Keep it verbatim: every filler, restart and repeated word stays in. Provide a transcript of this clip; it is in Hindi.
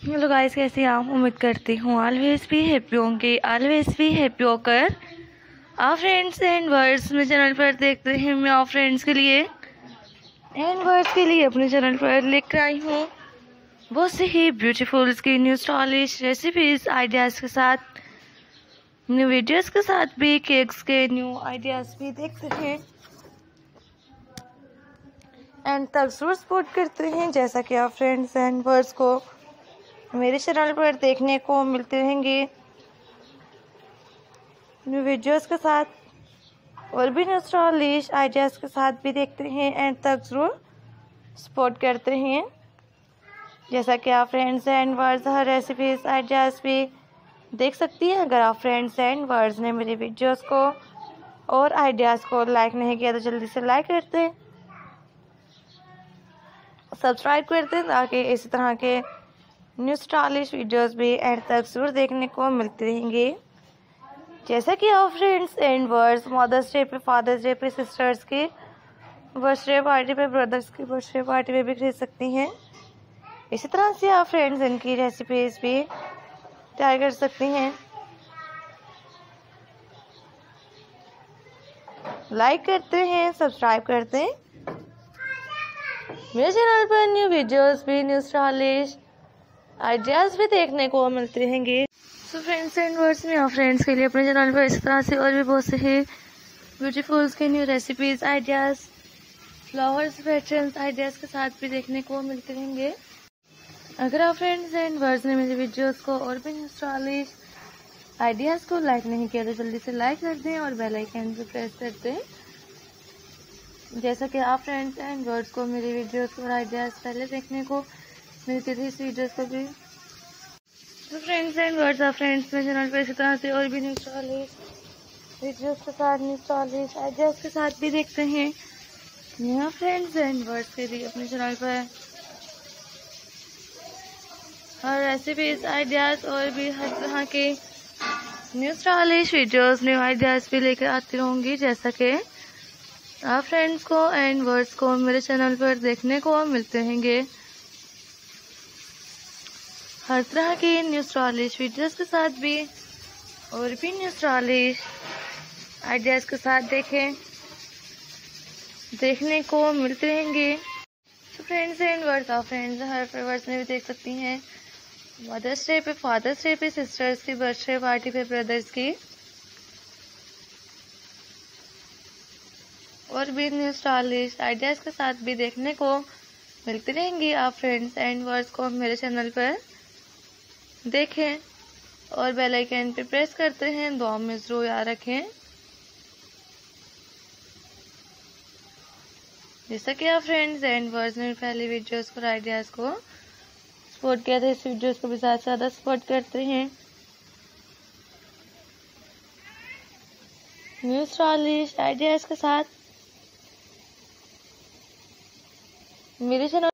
हेलो गाइस, कैसे हैं आप? उम्मीद करती हूँ ऑलवेज भी हैप्पी होंगे, ऑलवेज भी हैप्पी होकर आप फ्रेंड्स एंड वर्ड्स में चैनल पर देखते हैं। मैं आप फ्रेंड्स के लिए एंड वर्ड्स के लिए अपने चैनल पर लेकर आई हूँ बहुत से ही ब्यूटीफुल की न्यू स्टाइलिश रेसिपीज आइडियाज़ के साथ, न्यू वीडियोस के साथ भी केक्स के न्यू आइडियाज़ भी देखते हैं एंड तक जरूर सपोर्ट करते हैं। जैसा कि आप फ्रेंड्स एंड वर्ड्स को मेरे चैनल पर देखने को मिलते रहेंगे न्यू वीडियोस के साथ और भी न्यू स्टाइलिश आइडियाज़ के साथ भी देखते हैं एंड तक जरूर सपोर्ट करते हैं। जैसा कि आप फ्रेंड्स एंड वर्ड्स हर रेसिपीज आइडियाज़ भी देख सकती हैं। अगर आप फ्रेंड्स एंड वर्ड्स ने मेरे वीडियोस को और आइडियाज़ को लाइक नहीं किया तो जल्दी से लाइक करते हैं, सब्सक्राइब करते हैं ताकि इसी तरह के न्यू स्टाइलिश वीडियोस भी एंड तक जरूर देखने को मिलते रहेंगे। जैसा कि आप friends and words Mother's Day पे, फादर्स डे पे, सिस्टर्स की बर्थडे पार्टी पे, ब्रदर्स की बर्थडे पार्टी पे भी खरीद सकती हैं। इसी तरह से आप फ्रेंड्स इनकी रेसिपीज भी तैयार कर सकती हैं। लाइक करते हैं, सब्सक्राइब करते हैं। मेरे चैनल पर न्यू वीडियोस भी, न्यू स्टाइलिश आइडियाज़ भी देखने को मिलते रहेंगे। सो फ्रेंड्स एंड वर्ड्स में आप फ्रेंड्स के लिए अपने चैनल पर इस तरह से और भी बहुत से ही ब्यूटीफुल के new recipes ideas, flowers patterns ideas के साथ भी देखने को मिलते रहेंगे। अगर आप फ्रेंड्स एंड वर्ड्स ने मेरे वीडियोस को और भी न्यू स्टाइलिश आइडियाज़ को लाइक नहीं किया तो जल्दी से लाइक कर दें और बेल आइकन पे प्रेस कर दें। जैसा कि आप फ्रेंड्स एंड वर्ड्स को मेरे वीडियोस और आइडियाज़ पहले देखने को मिलती थी इस वीडियोस को भी। तो फ्रेंड्स एंड वर्ड्स आप फ्रेंड्स मेरे चैनल पर इसी तरह से और भी न्यू स्टाइलिश वीडियोस के साथ, न्यू स्टाइलिश आइडियाज़ के साथ भी देखते हैं। यहाँ फ्रेंड्स एंड वर्ड्स के भी अपने चैनल पर हर रेसिपीज आइडियाज़ और भी हर तरह के new stylish videos, new ideas भी लेकर आती रहूँगी। जैसा कि आप फ्रेंड्स को एंड वर्ड्स को मेरे चैनल पर देखने को मिलते रहेंगे हर तरह की न्यू स्टाइलिश वीडियोस के साथ भी और भी न्यू स्टाइलिश आइडियाज़ के साथ देखें देखने को मिलते रहेंगे। तो फ्रेंड्स एंड वर्ड्स आप फ्रेंड्स हर वर्ड्स में भी देख सकती हैं मदर्स डे पे, फादर्स डे पे, सिस्टर्स की बर्थडे पार्टी पे, ब्रदर्स की और भी न्यू स्टाइलिश आइडियाज़ के साथ भी देखने को मिलते रहेंगे। आप फ्रेंड्स एंड वर्ड्स को मेरे चैनल पर देखें और बेल आइकन पे प्रेस करते हैं। दुआ में जरूर याद रखें। जैसा कि आप फ्रेंड्स एंड वर्ड्स ने पहले वीडियोस को, आइडियाज़ को सपोर्ट किया था, इस वीडियोस को भी ज़्यादा से ज़्यादा सपोर्ट करते हैं। न्यू स्टाइलिश आइडियाज़ के साथ मेरे चैनल